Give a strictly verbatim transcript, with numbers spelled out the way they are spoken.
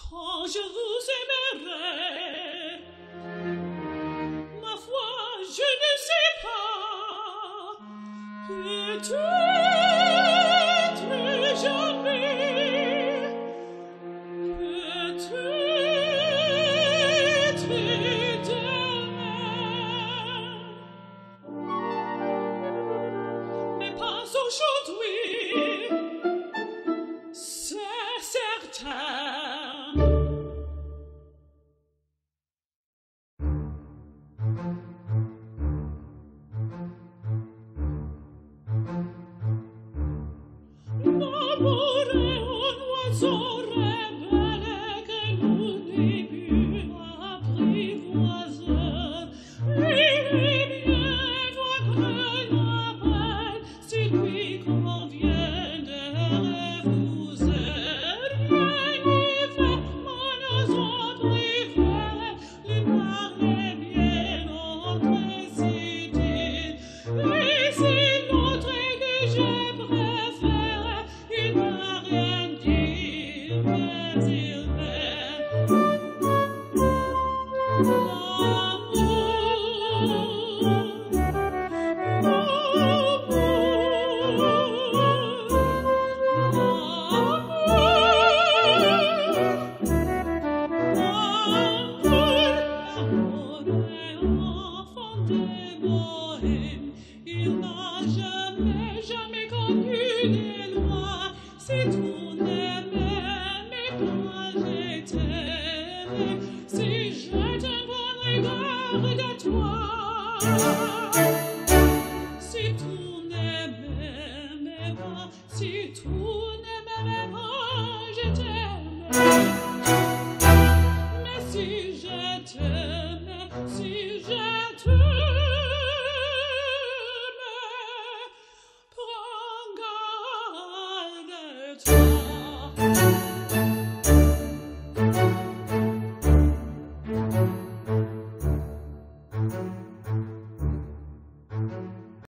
quand je vous aimerai. Ma foi, je ne sais pas, peut-être jamais, peut-être demain, mais pas aujourd'hui, c'est certain. L'amour est un oiseau rebelle que nous n'est plus apprivoiseur. Il est bien votre appel s'il lui convient de refuser. Rien n'y fait, mon oiseau privé, l'histoire est bien notre idée. Et c'est l'autre que je préfère. Il n'a rien dit, mais il m'aime. L'amour est enfant des bohèmes. Il n'a jamais, jamais connu les lois. Si tout n'aimait, mais quand je t'aimais, si je t'aime, bon regard de toi. Si tout n'aimait, mais pas, si tout n'aimait, mais pas, je t'aimais. Mais si je t'aimais, si je t'aimais, prends garde de toi.